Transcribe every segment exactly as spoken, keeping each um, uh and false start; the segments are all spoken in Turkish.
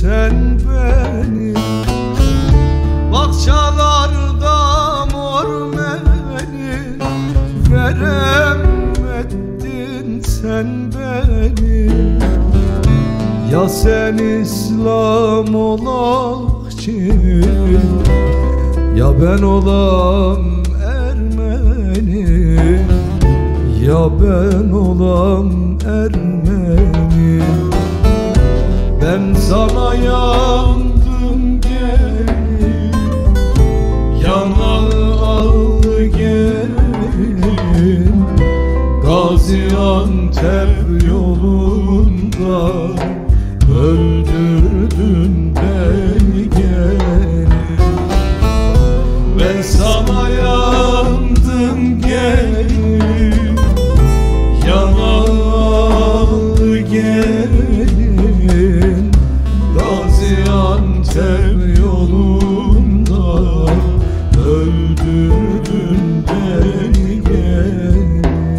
sen beni. Bahçalarda mor meni, veremedin sen beni. Ya sen İslam olakçı, ya ben olam Ermeni, ya ben olam Ermeni. Ben sana yandım gelin, yanağı al gelin. Gaziantep yolunda öldürdün beni gelin. Ben sana yandım gelin, yanağı gelin. Gaziantep yolunda öldürdün beni gelin.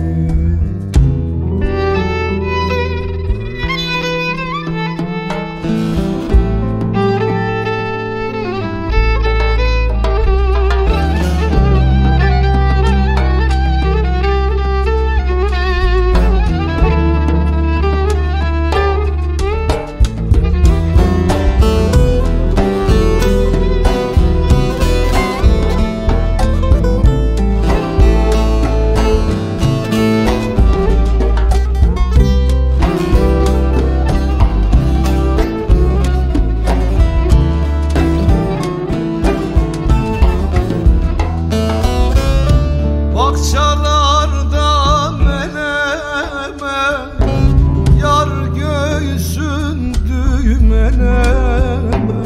Bahçalarda meleme, yar göğsün düğmeleme.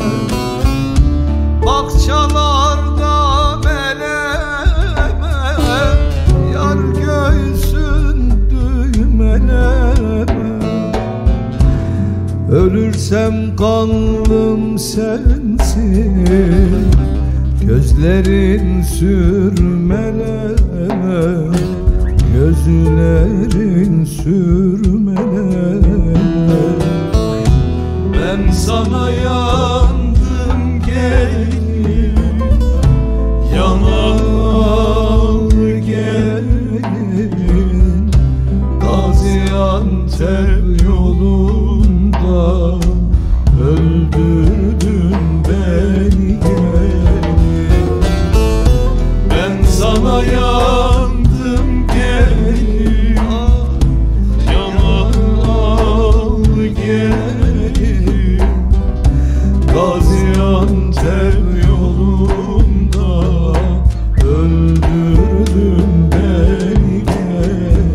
Bahçalarda meleme, yar göğsün düğmeleme. Ölürsem kanlım sensin, gözlerin sürmeleme, gözlerin sürmeleme. Ben sana yandım gelin, yanağı gelin. Gaziantep yolunda öldürdün beni gelin. Ben sana yandım gelin, yanağı gelin. Gaziantep yolunda öldürdün beni gelin.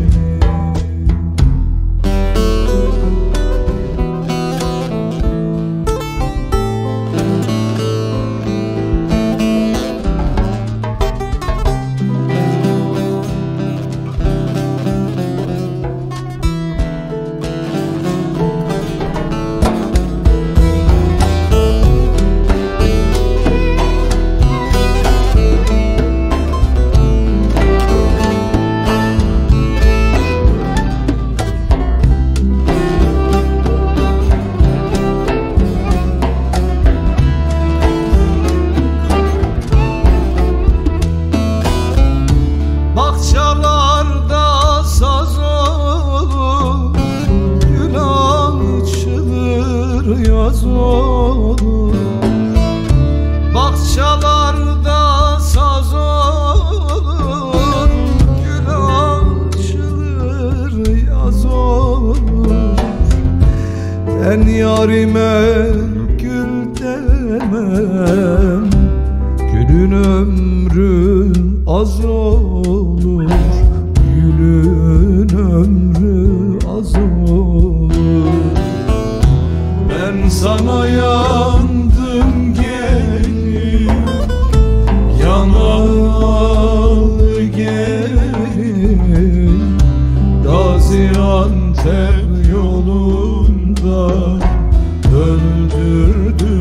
Bahçalarda saz olur, gül açılır yaz olur. Bahçalarda saz olur, gül açılır yaz olur. Ben yarime gül demem, gülün ömrü az olur, gülün ömrü az olur. Ben sana yandım gelin, yanağı gelin. Gaziantep yolunda öldürdün